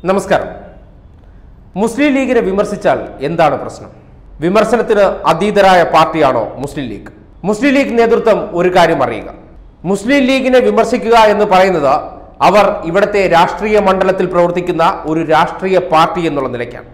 നമസ്കാരം. മുസ്ലിം ലീഗിനെ വിമർശിച്ചാൽ എന്താണ് പ്രശ്നം? വിമർശനത്തിന് അതീതരായ പാർട്ടിയാണോ മുസ്ലിം ലീഗ്? മുസ്ലിം ലീഗ് നേതൃത്വം ഒരു കാര്യം അറിയുക, മുസ്ലിം ലീഗിനെ വിമർശിക്കുക എന്ന് പറയുന്നത് അവർ ഇവിടുത്തെ രാഷ്ട്രീയ മണ്ഡലത്തിൽ പ്രവർത്തിക്കുന്ന ഒരു രാഷ്ട്രീയ പാർട്ടി എന്നുള്ള നിലയ്ക്കാണ്.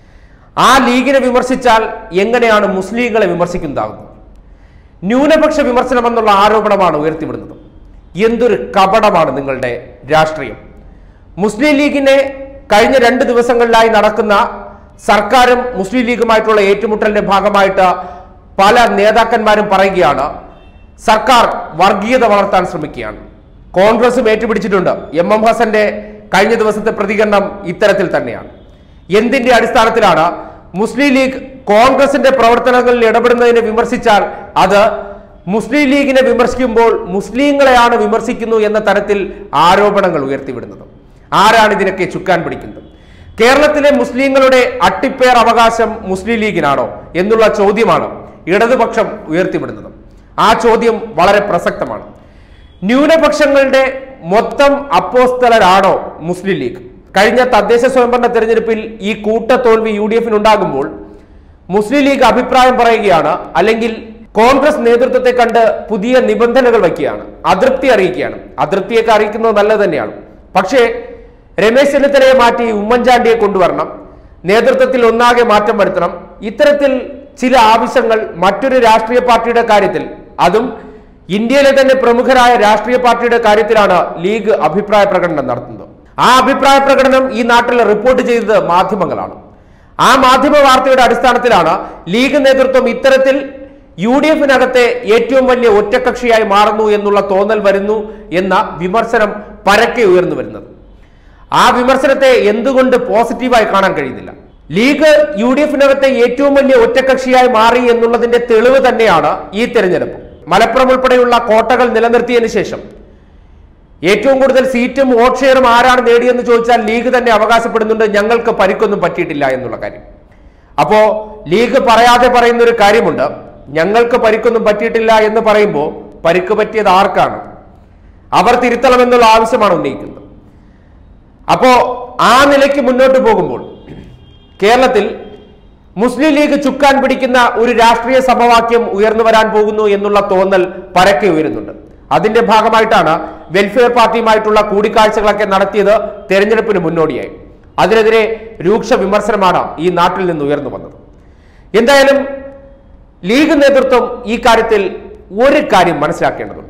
ആ ലീഗിനെ വിമർശിച്ചാൽ എങ്ങനെയാണ് മുസ്ലിങ്ങളെ വിമർശിക്കുന്നതാകുന്നത്? ന്യൂനപക്ഷ വിമർശനം എന്നുള്ള ആരോപണമാണ് ഉയർത്തിവിടുന്നത്. എന്തൊരു കപടമാണ് നിങ്ങളുടെ രാഷ്ട്രീയം. മുസ്ലിം ലീഗിനെ കഴിഞ്ഞ 2 ദിവസങ്ങളിലായി നടക്കുന്ന സർക്കാരും മുസ്ലിം ലീഗുമായിട്ടുള്ള ഏറ്റുമുട്ടലിന്റെ ഭാഗമായിട്ട് പല നേതാക്കന്മാരും പറയുകയാണ് സർക്കാർ വർഗീയത വളർത്താൻ ശ്രമിക്കുകയാണ്. കോൺഗ്രസും ഏറ്റുപിടിച്ചിട്ടുണ്ട്. MM ഹസന്റെ കഴിഞ്ഞ ദിവസത്തെ പ്രതികരണം ഇത്തരത്തിൽ തന്നെയാണ്. എന്തിന്റെ അടിസ്ഥാനത്തിലാണ് മുസ്ലിം ലീഗ് കോൺഗ്രസിന്റെ പ്രവർത്തനങ്ങളിൽ ഇടപെടുന്നതിനെ വിമർശിച്ചാൽ അത് മുസ്ലിം ലീഗിനെ വിമർശിക്കുമ്പോൾ മുസ്ലിങ്ങളെയാണ് വിമർശിക്കുന്നു എന്ന തരത്തിൽ ആരോപണങ്ങൾ ഉയർത്തിവിടുന്നത്? ആരാണ് ഇതിനൊക്കെ ചുക്കാൻ പിടിക്കുന്നത്? കേരളത്തിലെ മുസ്ലിങ്ങളുടെ അട്ടിപ്പേർ അവകാശം മുസ്ലിം ലീഗിനാണോ എന്നുള്ള ചോദ്യമാണ് ഇടതുപക്ഷം ഉയർത്തിവിടുന്നത്. ആ ചോദ്യം വളരെ പ്രസക്തമാണ്. ന്യൂനപക്ഷങ്ങളുടെ മൊത്തം അപ്പോസ്തലരാണോ മുസ്ലിം ലീഗ്? കഴിഞ്ഞ തദ്ദേശ സ്വയംഭരണ തെരഞ്ഞെടുപ്പിൽ ഈ കൂട്ടത്തോൽവി UDF-നുണ്ടാകുമ്പോൾ മുസ്ലിം ലീഗ് അഭിപ്രായം പറയുകയാണ്, അല്ലെങ്കിൽ കോൺഗ്രസ് നേതൃത്വത്തെ കണ്ട് പുതിയ നിബന്ധനകൾ വയ്ക്കുകയാണ്, അതൃപ്തി അറിയിക്കുകയാണ്. അതൃപ്തിയൊക്കെ അറിയിക്കുന്നത് നല്ലത് തന്നെയാണ്. പക്ഷേ രമേശ് ചെന്നിത്തലയെ മാറ്റി ഉമ്മൻചാണ്ടിയെ കൊണ്ടുവരണം, നേതൃത്വത്തിൽ ഒന്നാകെ മാറ്റം വരുത്തണം, ഇത്തരത്തിൽ ചില ആവശ്യങ്ങൾ മറ്റൊരു രാഷ്ട്രീയ പാർട്ടിയുടെ കാര്യത്തിൽ, അതും ഇന്ത്യയിലെ തന്നെ പ്രമുഖരായ രാഷ്ട്രീയ പാർട്ടിയുടെ കാര്യത്തിലാണ് ലീഗ് അഭിപ്രായ പ്രകടനം നടത്തുന്നത്. ആ അഭിപ്രായ പ്രകടനം ഈ നാട്ടിൽ റിപ്പോർട്ട് ചെയ്തത് മാധ്യമങ്ങളാണ്. ആ മാധ്യമ വാർത്തയുടെ അടിസ്ഥാനത്തിലാണ് ലീഗ് നേതൃത്വം ഇത്തരത്തിൽ UDF-നകത്തെ ഏറ്റവും വലിയ ഒറ്റക്കക്ഷിയായി മാറുന്നു എന്നുള്ള തോന്നൽ വരുന്നു എന്ന വിമർശനം പരക്കെ ഉയർന്നു വരുന്നത്. ആ വിമർശനത്തെ എന്തുകൊണ്ട് പോസിറ്റീവായി കാണാൻ കഴിയുന്നില്ല? ലീഗ് UDF-നകത്തെ ഏറ്റവും വലിയ ഒറ്റക്കക്ഷിയായി മാറി എന്നുള്ളതിന്റെ തെളിവ് തന്നെയാണ് ഈ തെരഞ്ഞെടുപ്പ്. മലപ്പുറം ഉൾപ്പെടെയുള്ള കോട്ടകൾ നിലനിർത്തിയതിനു ശേഷം ഏറ്റവും കൂടുതൽ സീറ്റും വോട്ട് ഷെയറും ആരാണ് നേടിയെന്ന് ചോദിച്ചാൽ ലീഗ് തന്നെ അവകാശപ്പെടുന്നുണ്ട്, ഞങ്ങൾക്ക് പരിക്കൊന്നും പറ്റിയിട്ടില്ല എന്നുള്ള കാര്യം. അപ്പോ ലീഗ് പറയാതെ പറയുന്ന ഒരു കാര്യമുണ്ട്, ഞങ്ങൾക്ക് പരിക്കൊന്നും പറ്റിയിട്ടില്ല എന്ന് പറയുമ്പോൾ പരിക്ക് പറ്റിയത് ആർക്കാണ്? അവർ തിരുത്തണമെന്നുള്ള ആവശ്യമാണ് ഉന്നയിക്കുന്നത്. അപ്പോ ആ നിലയ്ക്ക് മുന്നോട്ട് പോകുമ്പോൾ കേരളത്തിൽ മുസ്ലിം ലീഗ് ചുക്കാൻ പിടിക്കുന്ന ഒരു രാഷ്ട്രീയ സമവാക്യം ഉയർന്നു വരാൻ പോകുന്നു എന്നുള്ള തോന്നൽ പരക്കെ ഉയരുന്നുണ്ട്. അതിന്റെ ഭാഗമായിട്ടാണ് വെൽഫെയർ പാർട്ടിയുമായിട്ടുള്ള കൂടിക്കാഴ്ചകളൊക്കെ നടത്തിയത് തെരഞ്ഞെടുപ്പിന് മുന്നോടിയായി. അതിനെതിരെ രൂക്ഷ വിമർശനമാണ് ഈ നാട്ടിൽ നിന്ന് ഉയർന്നു വന്നത്. എന്തായാലും ലീഗ് നേതൃത്വം ഈ കാര്യത്തിൽ ഒരു കാര്യം മനസ്സിലാക്കേണ്ടതുണ്ട്.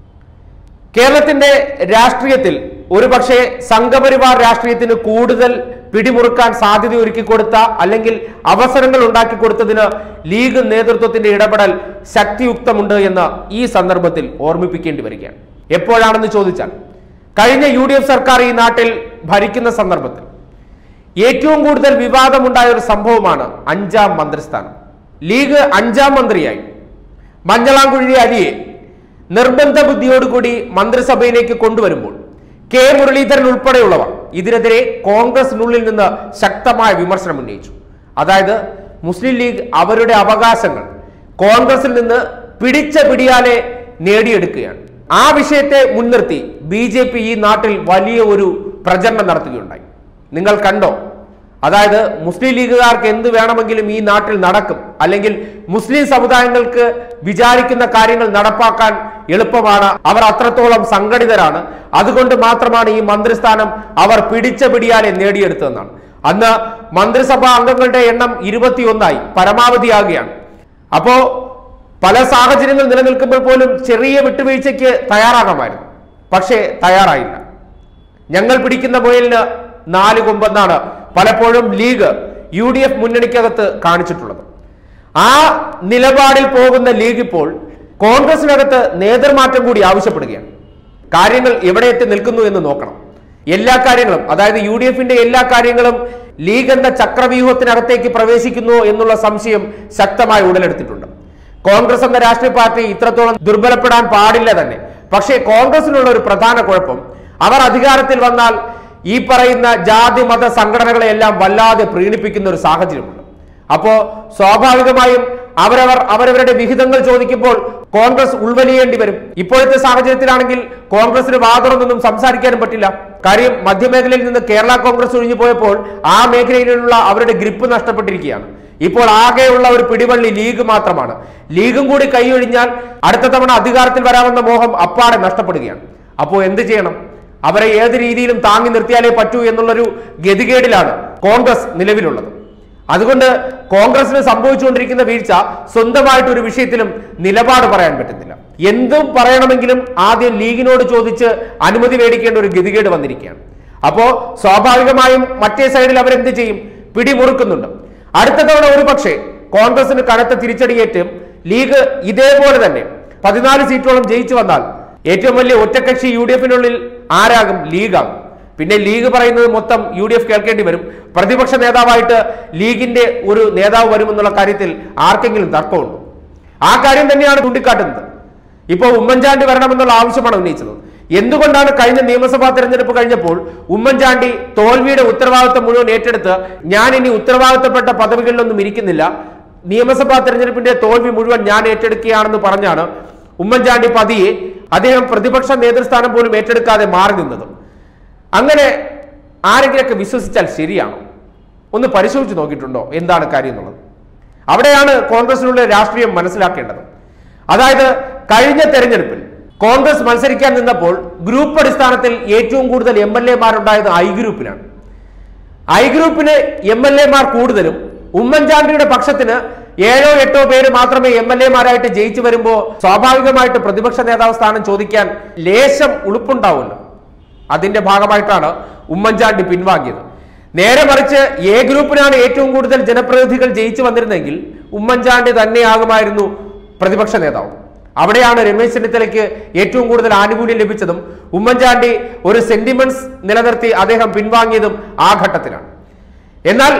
കേരളത്തിന്റെ രാഷ്ട്രീയത്തിൽ ഒരുപക്ഷെ സംഘപരിവാർ രാഷ്ട്രീയത്തിന് കൂടുതൽ പിടിമുറുക്കാൻ സാധ്യത ഒരുക്കി കൊടുത്ത, അല്ലെങ്കിൽ അവസരങ്ങൾ ഉണ്ടാക്കി കൊടുത്തതിന് ലീഗ് നേതൃത്വത്തിന്റെ ഇടപെടൽ ശക്തിയുക്തമുണ്ട് എന്ന് ഈ സന്ദർഭത്തിൽ ഓർമ്മിപ്പിക്കേണ്ടി വരികയാണ്. എപ്പോഴാണെന്ന് ചോദിച്ചാൽ കഴിഞ്ഞ UDF സർക്കാർ ഈ നാട്ടിൽ ഭരിക്കുന്ന സന്ദർഭത്തിൽ ഏറ്റവും കൂടുതൽ വിവാദമുണ്ടായ ഒരു സംഭവമാണ് 5ാം മന്ത്രിസ്ഥാനം. ലീഗ് 5ാം മന്ത്രിയായി മഞ്ഞളാംകുഴി അലിയെ നിർബന്ധ ബുദ്ധിയോടുകൂടി മന്ത്രിസഭയിലേക്ക് കൊണ്ടുവരുമ്പോൾ K. മുരളീധരൻ ഉൾപ്പെടെയുള്ളവർ ഇതിനെതിരെ കോൺഗ്രസിനുള്ളിൽ നിന്ന് ശക്തമായ വിമർശനം ഉന്നയിച്ചു. അതായത് മുസ്ലിം ലീഗ് അവരുടെ അവകാശങ്ങൾ കോൺഗ്രസിൽ നിന്ന് പിടിച്ച പിടിയാലെ നേടിയെടുക്കുകയാണ്. ആ വിഷയത്തെ മുൻനിർത്തി BJP ഈ നാട്ടിൽ വലിയ ഒരു പ്രചരണം നടത്തുകയുണ്ടായി. നിങ്ങൾ കണ്ടോ? അതായത് മുസ്ലിം ലീഗുകാർക്ക് എന്ത് വേണമെങ്കിലും ഈ നാട്ടിൽ നടക്കും, അല്ലെങ്കിൽ മുസ്ലിം സമുദായങ്ങൾക്ക് വിചാരിക്കുന്ന കാര്യങ്ങൾ നടപ്പാക്കാൻ എളുപ്പമാണ്, അവർ അത്രത്തോളം സംഘടിതരാണ്, അതുകൊണ്ട് മാത്രമാണ് ഈ മന്ത്രിസ്ഥാനം അവർ പിടിച്ച പിടിയാലെ നേടിയെടുത്തതെന്നാണ്. അന്ന് മന്ത്രിസഭാ അംഗങ്ങളുടെ എണ്ണം 21ആയി, പരമാവധിയാകുകയാണ്. അപ്പോ പല സാഹചര്യങ്ങൾ നിലനിൽക്കുമ്പോൾ പോലും ചെറിയ വിട്ടുവീഴ്ചയ്ക്ക് തയ്യാറാകാമായിരുന്നു. പക്ഷേ തയ്യാറായില്ല. ഞങ്ങൾ പിടിക്കുന്ന മുയലിന് 4 കൊമ്പെന്നാണ് പലപ്പോഴും ലീഗ് UDF മുന്നണിക്കകത്ത് കാണിച്ചിട്ടുള്ളത്. ആ നിലപാടിൽ പോകുന്ന ലീഗ് ഇപ്പോൾ കോൺഗ്രസിനകത്ത് നേതൃമാറ്റം കൂടി ആവശ്യപ്പെടുകയാണ്. കാര്യങ്ങൾ എവിടെ എത്തി നിൽക്കുന്നു എന്ന് നോക്കണം. എല്ലാ കാര്യങ്ങളും, അതായത് UDF-ന്റെ എല്ലാ കാര്യങ്ങളും ലീഗ് എന്ന ചക്രവ്യൂഹത്തിനകത്തേക്ക് പ്രവേശിക്കുന്നു എന്നുള്ള സംശയം ശക്തമായി ഉടലെടുത്തിട്ടുണ്ട്. കോൺഗ്രസ് എന്ന രാഷ്ട്രീയ പാർട്ടി ഇത്രത്തോളം ദുർബലപ്പെടാൻ പാടില്ല തന്നെ. പക്ഷേ കോൺഗ്രസിനുള്ള ഒരു പ്രധാന കുഴപ്പം, അവർ അധികാരത്തിൽ വന്നാൽ ഈ പറയുന്ന ജാതി മത സംഘടനകളെല്ലാം വല്ലാതെ പ്രീണിപ്പിക്കുന്ന ഒരു സാഹചര്യമുണ്ട്. അപ്പോ സ്വാഭാവികമായും അവരവരുടെ വിഹിതങ്ങൾ ചോദിക്കുമ്പോൾ കോൺഗ്രസ് ഉൾവലിയേണ്ടി വരും. ഇപ്പോഴത്തെ സാഹചര്യത്തിലാണെങ്കിൽ കോൺഗ്രസിന് വാതുറന്നൊന്നും സംസാരിക്കാനും പറ്റില്ല. കാര്യം മധ്യമേഖലയിൽ നിന്ന് കേരള കോൺഗ്രസ് ഒഴിഞ്ഞു പോയപ്പോൾ ആ മേഖലയിലുള്ള അവരുടെ ഗ്രിപ്പ് നഷ്ടപ്പെട്ടിരിക്കുകയാണ്. ഇപ്പോൾ ആകെയുള്ള ഒരു പിടിവള്ളി ലീഗ് മാത്രമാണ്. ലീഗും കൂടി കൈയൊഴിഞ്ഞാൽ അടുത്ത തവണ അധികാരത്തിൽ വരാമെന്ന മോഹം അപ്പാടെ നഷ്ടപ്പെടുകയാണ്. അപ്പോൾ എന്ത് ചെയ്യണം? അവരെ ഏത് രീതിയിലും താങ്ങി നിർത്തിയാലേ പറ്റൂ എന്നുള്ളൊരു ഗതികേടിലാണ് കോൺഗ്രസ് നിലവിലുള്ളത്. അതുകൊണ്ട് കോൺഗ്രസിന് സംഭവിച്ചുകൊണ്ടിരിക്കുന്ന വീഴ്ച സ്വന്തമായിട്ട് ഒരു വിഷയത്തിലും നിലപാട് പറയാൻ പറ്റുന്നില്ല. എന്തും പറയണമെങ്കിലും ആദ്യം ലീഗിനോട് ചോദിച്ച് അനുമതി മേടിക്കേണ്ട ഒരു ഗതികേട് വന്നിരിക്കുകയാണ്. അപ്പോ സ്വാഭാവികമായും മറ്റേ സൈഡിൽ അവരെന്ത് ചെയ്യും? പിടിമുറുക്കുന്നുണ്ട്. അടുത്ത തവണ ഒരു പക്ഷേ കോൺഗ്രസിന് കനത്ത തിരിച്ചടിയേറ്റും ലീഗ് ഇതേപോലെ തന്നെ 14 സീറ്റോളം ജയിച്ചു വന്നാൽ ഏറ്റവും വലിയ ഒറ്റക്കക്ഷി UDF-നുള്ളിൽ ആരാകും? ലീഗാകും. പിന്നെ ലീഗ് പറയുന്നത് മൊത്തം UDF കേൾക്കേണ്ടി വരും. പ്രതിപക്ഷ നേതാവായിട്ട് ലീഗിന്റെ ഒരു നേതാവ് വരുമെന്നുള്ള കാര്യത്തിൽ ആർക്കെങ്കിലും തർക്കമുണ്ടോ? ആ കാര്യം തന്നെയാണ് ചൂണ്ടിക്കാട്ടുന്നത്. ഇപ്പോൾ ഉമ്മൻചാണ്ടി വരണമെന്നുള്ള ആവശ്യമാണ് ഉന്നയിച്ചത്. എന്തുകൊണ്ടാണ് കഴിഞ്ഞ നിയമസഭാ തെരഞ്ഞെടുപ്പ് കഴിഞ്ഞപ്പോൾ ഉമ്മൻചാണ്ടി തോൽവിയുടെ ഉത്തരവാദിത്വം മുഴുവൻ ഏറ്റെടുത്ത് ഞാൻ ഇനി ഉത്തരവാദിത്തപ്പെട്ട പദവികളിലൊന്നും ഇരിക്കുന്നില്ല, നിയമസഭാ തെരഞ്ഞെടുപ്പിന്റെ തോൽവി മുഴുവൻ ഞാൻ ഏറ്റെടുക്കുകയാണെന്ന് പറഞ്ഞാണ് ഉമ്മൻചാണ്ടി പതിയെ അദ്ദേഹം പ്രതിപക്ഷ നേതൃസ്ഥാനം പോലും ഏറ്റെടുക്കാതെ മാറി നിന്നത്? അങ്ങനെ ആരെങ്കിലൊക്കെ വിശ്വസിച്ചാൽ ശരിയാണോ? ഒന്ന് പരിശോധിച്ച് നോക്കിയിട്ടുണ്ടോ എന്താണ് കാര്യം എന്നുള്ളത്? അവിടെയാണ് കോൺഗ്രസിനുള്ള രാഷ്ട്രീയം മനസ്സിലാക്കേണ്ടത്. അതായത് കഴിഞ്ഞ തെരഞ്ഞെടുപ്പിൽ കോൺഗ്രസ് മത്സരിക്കാൻ നിന്നപ്പോൾ ഗ്രൂപ്പ് അടിസ്ഥാനത്തിൽ ഏറ്റവും കൂടുതൽ MLA-മാരുണ്ടായത് I ഗ്രൂപ്പിനാണ്. I ഗ്രൂപ്പിന് MLA-മാർ കൂടുതലും ഉമ്മൻചാണ്ടിയുടെ പക്ഷത്തിന് 7-8 പേര് മാത്രമേ MLA-മാരായിട്ട് ജയിച്ചു വരുമ്പോൾ സ്വാഭാവികമായിട്ട് പ്രതിപക്ഷ നേതാവ് സ്ഥാനം ചോദിക്കാൻ ലേശം ഉളുപ്പുണ്ടാവുമല്ലോ. അതിന്റെ ഭാഗമായിട്ടാണ് ഉമ്മൻചാണ്ടി പിൻവാങ്ങിയത്. നേരെ മറിച്ച് A ഗ്രൂപ്പിനാണ് ഏറ്റവും കൂടുതൽ ജനപ്രതിനിധികൾ ജയിച്ചു വന്നിരുന്നെങ്കിൽ ഉമ്മൻചാണ്ടി തന്നെയാകുമായിരുന്നു പ്രതിപക്ഷ നേതാവ്. അവിടെയാണ് രമേശ് ചെന്നിത്തലയ്ക്ക് ഏറ്റവും കൂടുതൽ ആനുകൂല്യം ലഭിച്ചതും ഉമ്മൻചാണ്ടി ഒരു സെന്റിമെന്റ്സ് നിലനിർത്തി അദ്ദേഹം പിൻവാങ്ങിയതും ആ ഘട്ടത്തിലാണ്. എന്നാൽ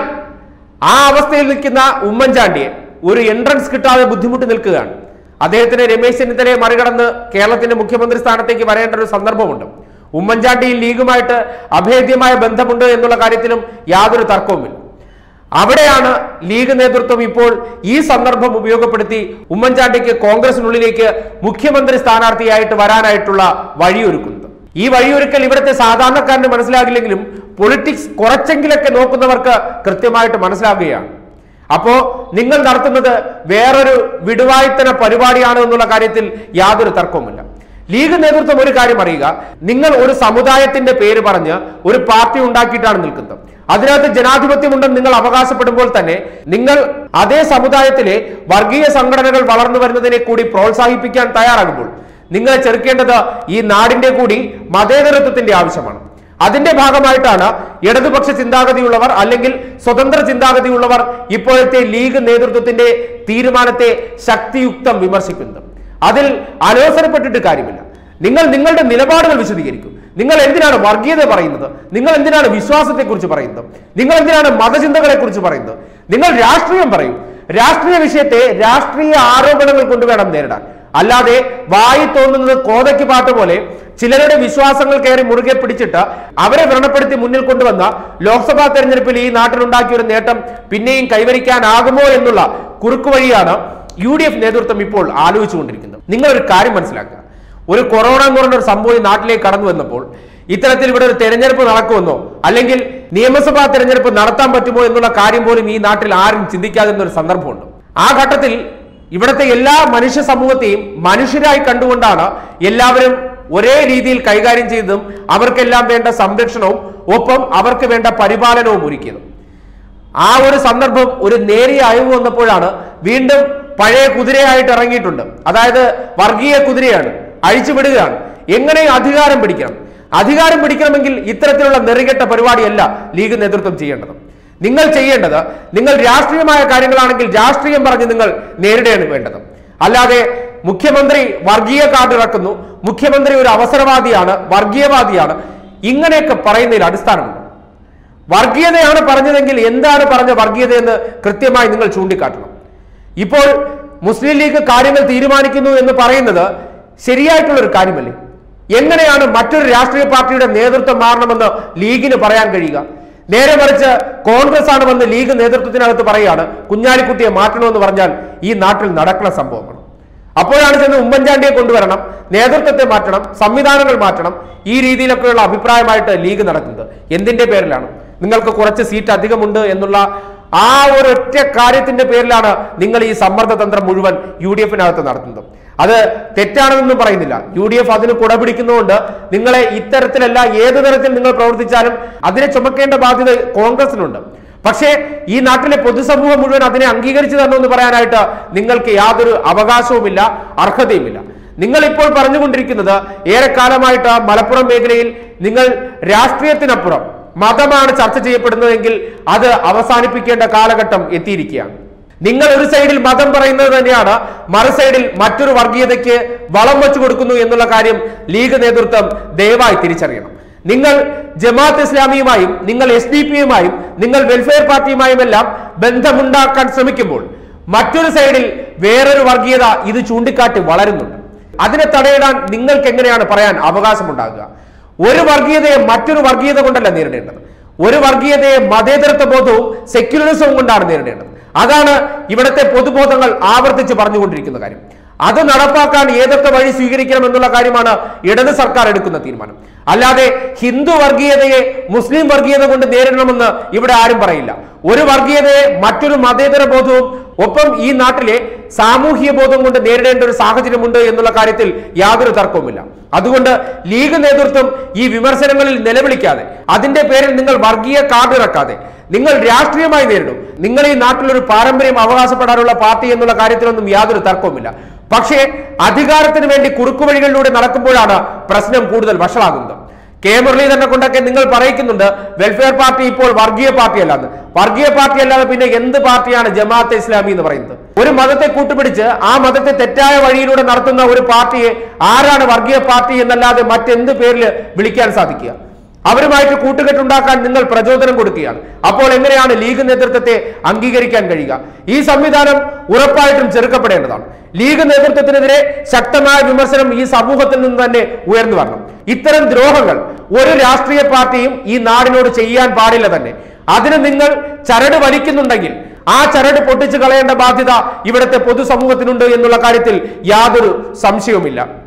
ആ അവസ്ഥയിൽ നിൽക്കുന്ന ഉമ്മൻചാണ്ടിയെ ഒരു എൻട്രൻസ് കിട്ടാതെ ബുദ്ധിമുട്ട് നിൽക്കുകയാണ്. അദ്ദേഹത്തിന് രമേശ് ചെന്നിത്തലയെ മറികടന്ന് കേരളത്തിന്റെ മുഖ്യമന്ത്രി സ്ഥാനത്തേക്ക് വരേണ്ട ഒരു സന്ദർഭമുണ്ട്. ഉമ്മൻചാണ്ടിയും ലീഗുമായിട്ട് അഭേദ്യമായ ബന്ധമുണ്ട് എന്നുള്ള കാര്യത്തിലും യാതൊരു തർക്കവുമില്ല. അവിടെയാണ് ലീഗ് നേതൃത്വം ഇപ്പോൾ ഈ സന്ദർഭം ഉപയോഗപ്പെടുത്തി ഉമ്മൻചാണ്ടിക്ക് കോൺഗ്രസിനുള്ളിലേക്ക് മുഖ്യമന്ത്രി സ്ഥാനാർത്ഥിയായിട്ട് വരാനായിട്ടുള്ള വഴിയൊരുക്കുന്നത്. ഈ വഴിയൊരുക്കൽ ഇവിടുത്തെ സാധാരണക്കാരന് മനസ്സിലാകില്ലെങ്കിലും പൊളിറ്റിക്സ് കുറച്ചെങ്കിലൊക്കെ നോക്കുന്നവർക്ക് കൃത്യമായിട്ട് മനസ്സിലാകുകയാണ്. അപ്പോ നിങ്ങൾ നടത്തുന്നത് വേറൊരു വിടുവായുത്തന പരിപാടിയാണ് എന്നുള്ള കാര്യത്തിൽ യാതൊരു തർക്കവുമില്ല. ലീഗ് നേതൃത്വം ഒരു കാര്യം അറിയുക, നിങ്ങൾ ഒരു സമുദായത്തിന്റെ പേര് പറഞ്ഞ് ഒരു പാർട്ടി ഉണ്ടാക്കിയിട്ടാണ് നിൽക്കുന്നത്. അതിനകത്ത് ജനാധിപത്യമുണ്ടെന്ന് നിങ്ങൾ അവകാശപ്പെടുമ്പോൾ തന്നെ നിങ്ങൾ അതേ സമുദായത്തിലെ വർഗീയ സംഘടനകൾ വളർന്നു വരുന്നതിനെ കൂടി പ്രോത്സാഹിപ്പിക്കാൻ തയ്യാറാകുമ്പോൾ നിങ്ങളെ ചെറുക്കേണ്ടത് ഈ നാടിന്റെ കൂടി മതേതരത്വത്തിന്റെ ആവശ്യമാണ്. അതിന്റെ ഭാഗമായിട്ടാണ് ഇടതുപക്ഷ ചിന്താഗതിയുള്ളവർ അല്ലെങ്കിൽ സ്വതന്ത്ര ചിന്താഗതിയുള്ളവർ ഇപ്പോഴത്തെ ലീഗ് നേതൃത്വത്തിന്റെ തീരുമാനത്തെ ശക്തിയുക്തം വിമർശിക്കുന്നത്. അതിൽ അലോസരപ്പെട്ടിട്ട് കാര്യമില്ല. നിങ്ങൾ നിങ്ങളുടെ നിലപാടുകൾ വിശദീകരിക്കും. നിങ്ങൾ എന്തിനാണ് വർഗീയത പറയുന്നത്? നിങ്ങൾ എന്തിനാണ് വിശ്വാസത്തെക്കുറിച്ച് പറയുന്നത്? നിങ്ങൾ എന്തിനാണ് മതചിന്തകളെ കുറിച്ച് പറയുന്നത്? നിങ്ങൾ രാഷ്ട്രീയം പറയൂ. രാഷ്ട്രീയ വിഷയത്തെ രാഷ്ട്രീയ ആരോപണങ്ങൾ കൊണ്ട് വേണം നേരിടാൻ. അല്ലാതെ വായി തോന്നുന്നത് കോതയ്ക്ക് പാട്ട് പോലെ ചിലരുടെ വിശ്വാസങ്ങൾ കയറി മുറുകെ പിടിച്ചിട്ട് അവരെ വ്രണപ്പെടുത്തി മുന്നിൽ കൊണ്ടുവന്ന ലോക്സഭാ തെരഞ്ഞെടുപ്പിൽ ഈ നാട്ടിലുണ്ടാക്കിയ ഒരു നേട്ടം പിന്നെയും കൈവരിക്കാനാകുമോ എന്നുള്ള കുറുക്കുവഴിയാണ് UDF നേതൃത്വം ഇപ്പോൾ ആലോചിച്ചുകൊണ്ടിരിക്കുന്നത്. നിങ്ങളൊരു കാര്യം മനസ്സിലാക്കുക, ഒരു കൊറോണ എന്ന് പറഞ്ഞ ഒരു സംഭവം ഈ നാട്ടിലേക്ക് കടന്നു വന്നപ്പോൾ ഇത്തരത്തിൽ ഇവിടെ ഒരു തെരഞ്ഞെടുപ്പ് നടക്കുമെന്നോ അല്ലെങ്കിൽ നിയമസഭാ തെരഞ്ഞെടുപ്പ് നടത്താൻ പറ്റുമോ എന്നുള്ള കാര്യം പോലും ഈ നാട്ടിൽ ആരും ചിന്തിക്കാതിരുന്ന ഒരു സന്ദർഭമുണ്ട്. ആ ഘട്ടത്തിൽ ഇവിടുത്തെ എല്ലാ മനുഷ്യ സമൂഹത്തെയും മനുഷ്യരായി കണ്ടുകൊണ്ടാണ് എല്ലാവരും ഒരേ രീതിയിൽ കൈകാര്യം ചെയ്തതും അവർക്കെല്ലാം വേണ്ട സംരക്ഷണവും ഒപ്പം അവർക്ക് വേണ്ട പരിപാലനവും ഒരുക്കിയതും. ആ ഒരു സന്ദർഭം ഒരു നേരിയ അയവ് വന്നപ്പോഴാണ് വീണ്ടും പഴയ കുതിരയായിട്ട് ഇറങ്ങിയിട്ടുണ്ട്. അതായത് വർഗീയ കുതിരയാണ്, അഴിച്ചുവിടുകയാണ്. എങ്ങനെ അധികാരം പിടിക്കണം? അധികാരം പിടിക്കണമെങ്കിൽ ഇത്തരത്തിലുള്ള നെറികെട്ട പരിപാടിയല്ല ലീഗ് നേതൃത്വം ചെയ്യേണ്ടത്. നിങ്ങൾ ചെയ്യേണ്ടത്, നിങ്ങൾ രാഷ്ട്രീയമായ കാര്യങ്ങളാണെങ്കിൽ രാഷ്ട്രീയം പറഞ്ഞ് നിങ്ങൾ നേരിടേണ്ടി വേണ്ടത്. അല്ലാതെ മുഖ്യമന്ത്രി വർഗീയ കാർഡ് ഇറക്കുന്നു, മുഖ്യമന്ത്രി ഒരു അവസരവാദിയാണ്, വർഗീയവാദിയാണ്, ഇങ്ങനെയൊക്കെ പറയുന്നതിൽ അടിസ്ഥാനമുണ്ട്. വർഗീയതയാണ് പറഞ്ഞതെങ്കിൽ എന്താണ് പറഞ്ഞ വർഗീയതയെന്ന് കൃത്യമായി നിങ്ങൾ ചൂണ്ടിക്കാട്ടണം. ഇപ്പോൾ മുസ്ലിം ലീഗ് കാര്യങ്ങൾ തീരുമാനിക്കുന്നു എന്ന് പറയുന്നത് ശരിയായിട്ടുള്ള ഒരു കാര്യമല്ലേ? എങ്ങനെയാണ് മറ്റൊരു രാഷ്ട്രീയ പാർട്ടിയുടെ നേതൃത്വം മാറണമെന്ന് ലീഗിന് പറയാൻ കഴിയുക? നേരെ മറിച്ച് കോൺഗ്രസ് ആണ് വന്ന് ലീഗ് നേതൃത്വത്തിനകത്ത് പറയുകയാണ് കുഞ്ഞാലിക്കുട്ടിയെ മാറ്റണമെന്ന് പറഞ്ഞാൽ ഈ നാട്ടിൽ നടക്കുന്ന സംഭവമാണ്. അപ്പോഴാണ് ചെന്ന് ഉമ്മൻചാണ്ടിയെ കൊണ്ടുവരണം, നേതൃത്വത്തെ മാറ്റണം, സംവിധാനങ്ങൾ മാറ്റണം, ഈ രീതിയിലൊക്കെയുള്ള അഭിപ്രായമായിട്ട് ലീഗ് നടക്കുന്നത്. എന്തിന്റെ പേരിലാണ്? നിങ്ങൾക്ക് കുറച്ച് സീറ്റ് അധികമുണ്ട് എന്നുള്ള ആ ഒരൊറ്റ കാര്യത്തിന്റെ പേരിലാണ് നിങ്ങൾ ഈ സമ്മർദ്ദ തന്ത്രം മുഴുവൻ UDF-നകത്ത് നടത്തുന്നത്. അത് തെറ്റാണെന്നൊന്നും പറയുന്നില്ല. UDF അതിന് കുടപിടിക്കുന്നതുകൊണ്ട് നിങ്ങളെ ഇത്തരത്തിലല്ല, ഏത് തരത്തിൽ നിങ്ങൾ പ്രവർത്തിച്ചാലും അതിനെ ചുമക്കേണ്ട ബാധ്യത കോൺഗ്രസിനുണ്ട്. പക്ഷേ ഈ നാട്ടിലെ പൊതുസമൂഹം മുഴുവൻ അതിനെ അംഗീകരിച്ചു തരണമെന്ന് പറയാനായിട്ട് നിങ്ങൾക്ക് യാതൊരു അവകാശവുമില്ല, അർഹതയുമില്ല. നിങ്ങൾ ഇപ്പോൾ പറഞ്ഞുകൊണ്ടിരിക്കുന്നത് ഏറെക്കാലമായിട്ട് മലപ്പുറം മേഖലയിൽ നിങ്ങൾ രാഷ്ട്രീയത്തിനപ്പുറം മതമാണ് ചർച്ച ചെയ്യപ്പെടുന്നതെങ്കിൽ അത് അവസാനിപ്പിക്കേണ്ട കാലഘട്ടം എത്തിയിരിക്കുകയാണ്. നിങ്ങൾ ഒരു സൈഡിൽ മതം പറയുന്നത് തന്നെയാണ്, മറു സൈഡിൽ മറ്റൊരു വർഗീയതയ്ക്ക് വളം വെച്ചു കൊടുക്കുന്നു എന്നുള്ള കാര്യം ലീഗ് നേതൃത്വം ദയവായി തിരിച്ചറിയണം. നിങ്ങൾ ജമാഅത്ത് ഇസ്ലാമിയുമായും നിങ്ങൾ SDP-യുമായും നിങ്ങൾ വെൽഫെയർ പാർട്ടിയുമായും എല്ലാം ബന്ധമുണ്ടാക്കാൻ ശ്രമിക്കുമ്പോൾ മറ്റൊരു സൈഡിൽ വേറൊരു വർഗീയത ഇത് ചൂണ്ടിക്കാട്ടി വളരുന്നുണ്ട്. അതിനെ തടയിടാൻ നിങ്ങൾക്ക് എങ്ങനെയാണ് പറയാൻ അവകാശമുണ്ടാകുക? ഒരു വർഗീയതയെ മറ്റൊരു വർഗീയത കൊണ്ടല്ല നേരിടേണ്ടത്. ഒരു വർഗീയതയെ മതേതരത്വ ബോധവും സെക്യുലറിസവും കൊണ്ടാണ് നേരിടേണ്ടത്. അതാണ് ഇവിടുത്തെ പൊതുബോധങ്ങൾ ആവർത്തിച്ച് പറഞ്ഞുകൊണ്ടിരിക്കുന്ന കാര്യം. അത് നടപ്പാക്കാൻ ഏതൊക്കെ വഴി സ്വീകരിക്കണം എന്നുള്ള കാര്യമാണ് ഇടത് സർക്കാർ എടുക്കുന്ന തീരുമാനം. അല്ലാതെ ഹിന്ദു വർഗീയതയെ മുസ്ലിം വർഗീയത കൊണ്ട് നേരിടണമെന്ന് ഇവിടെ ആരും പറയില്ല. ഒരു വർഗീയതയെ മറ്റൊരു മതേതര ബോധവും ഒപ്പം ഈ നാട്ടിലെ സാമൂഹ്യ ബോധം കൊണ്ട് നേരിടേണ്ട ഒരു സാഹചര്യമുണ്ട് എന്നുള്ള കാര്യത്തിൽ യാതൊരു തർക്കവുമില്ല. അതുകൊണ്ട് ലീഗ് നേതൃത്വം ഈ വിമർശനങ്ങളിൽ നിലവിളിക്കാതെ, അതിന്റെ പേരിൽ നിങ്ങൾ വർഗീയ കാർഡ് ഇറക്കാതെ നിങ്ങൾ രാഷ്ട്രീയമായി നേരിടും. നിങ്ങൾ ഈ നാട്ടിലൊരു പാരമ്പര്യം അവകാശപ്പെടാനുള്ള പാർട്ടി എന്നുള്ള കാര്യത്തിലൊന്നും യാതൊരു തർക്കവുമില്ല. പക്ഷേ അധികാരത്തിന് വേണ്ടി കുറുക്കുവഴികളിലൂടെ നടക്കുമ്പോഴാണ് പ്രശ്നം കൂടുതൽ വഷളാകുന്നത്. കെ മുരളീധരനെ കൊണ്ടൊക്കെ നിങ്ങൾ പറയിക്കുന്നുണ്ട് വെൽഫെയർ പാർട്ടി ഇപ്പോൾ വർഗീയ പാർട്ടിയല്ലാന്ന്. വർഗീയ പാർട്ടി അല്ലാതെ പിന്നെ എന്ത് പാർട്ടിയാണ് ജമാഅത്തെ ഇസ്ലാമി എന്ന് പറയുന്നത്? ഒരു മതത്തെ കൂട്ടുപിടിച്ച് ആ മതത്തെ തെറ്റായ വഴിയിലൂടെ നടത്തുന്ന ഒരു പാർട്ടിയെ ആരാണ് വർഗീയ പാർട്ടി എന്നല്ലാതെ മറ്റെന്ത് പേരിൽ വിളിക്കാൻ സാധിക്കുക? അവരുമായിട്ട് കൂട്ടുകെട്ടുണ്ടാക്കാൻ നിങ്ങൾ പ്രചോദനം കൊടുക്കുകയാണ്. അപ്പോൾ എങ്ങനെയാണ് ലീഗ് നേതൃത്വത്തെ അംഗീകരിക്കാൻ കഴിയുക? ഈ സംവിധാനം ഉറപ്പായിട്ടും ചെറുക്കപ്പെടേണ്ടതാണ്. ലീഗ് നേതൃത്വത്തിനെതിരെ ശക്തമായ വിമർശനം ഈ സമൂഹത്തിൽ നിന്ന് തന്നെ ഉയർന്നു വരണം. ഇത്തരം ദ്രോഹങ്ങൾ ഒരു രാഷ്ട്രീയ പാർട്ടിയും ഈ നാടിനോട് ചെയ്യാൻ പാടില്ല തന്നെ. അതിന് നിങ്ങൾ ചരട് വലിക്കുന്നുണ്ടെങ്കിൽ ആ ചരട് പൊട്ടിച്ചു കളയേണ്ട ബാധ്യത ഇവിടുത്തെ പൊതുസമൂഹത്തിനുണ്ട് എന്നുള്ള കാര്യത്തിൽ യാതൊരു സംശയവുമില്ല.